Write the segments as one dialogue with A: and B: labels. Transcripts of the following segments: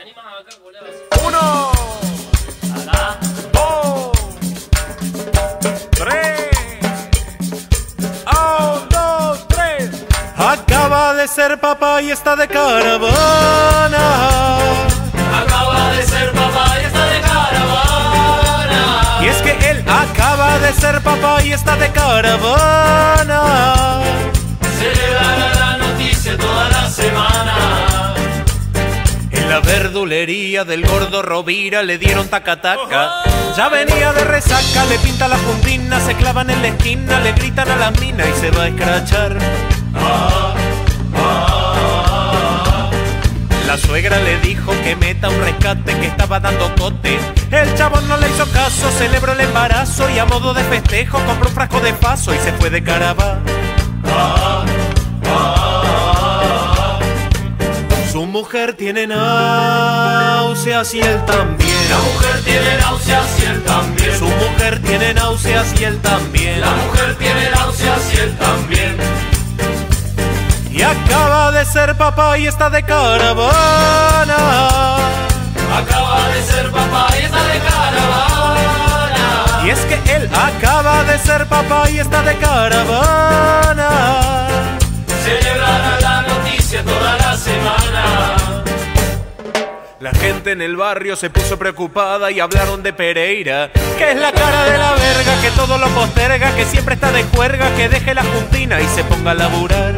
A: Uno, dos, tres. Un, dos, tres. Acaba de ser papá y está de caravana.
B: Acaba de ser papá y está de caravana.
A: Y es que él acaba de ser papá y está de caravana.
B: Celebrará la noticia toda la semana.
A: En la verdulería del gordo Rovira le dieron taca-taca. Ya venía de resaca, le pinta la puntina, se clavan en la esquina, le gritan a la mina y se va a escrachar. La suegra le dijo que meta un rescate, que estaba dando cote. El chabón no le hizo caso, celebró el embarazo y a modo de festejo compró un frasco de paso y se fue de caravana. Su mujer tiene náuseas y él también.
B: La mujer tiene náuseas y él también.
A: Su mujer tiene náuseas y él también.
B: La mujer tiene náuseas y él también.
A: Y acaba de ser papá y está de caravana.
B: Acaba de ser papá y está de caravana.
A: Y es que él acaba de ser papá y está de caravana.
B: Celebrará la noticia toda la semana.
A: La gente en el barrio se puso preocupada y hablaron de Pereira, que es la cara de la verga, que todo lo posterga, que siempre está de juerga, que deje la juntina y se ponga a laburar.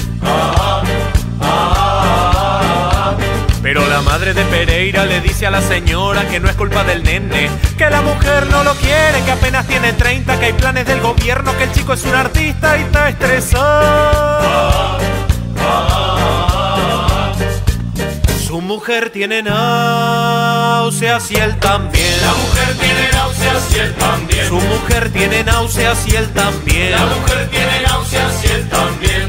A: Pero la madre de Pereira le dice a la señora que no es culpa del nene, que la mujer no lo quiere, que apenas tiene 30, que hay planes del gobierno, que el chico es un artista y está estresado. Su mujer tiene náuseas y él también.
B: La mujer tiene náuseas y él también.
A: Su mujer tiene náuseas y él también.
B: La mujer tiene náuseas y él también.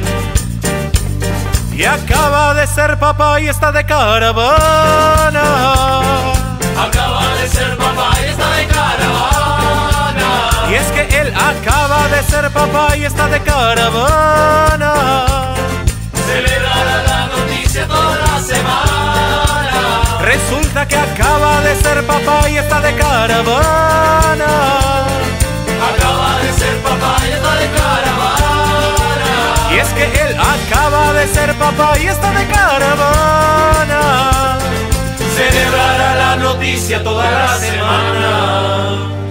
A: Y acaba de ser papá y está de caravana.
B: Acaba de ser papá y está de caravana.
A: Y es que él acaba de ser papá y está de caravana.
B: Celebrará la noticia toda la semana.
A: Resulta que acaba de ser papá y está de caravana.
B: Acaba de ser papá y está de caravana.
A: Y es que él acaba de ser papá y está de caravana.
B: Celebrará la noticia toda la semana.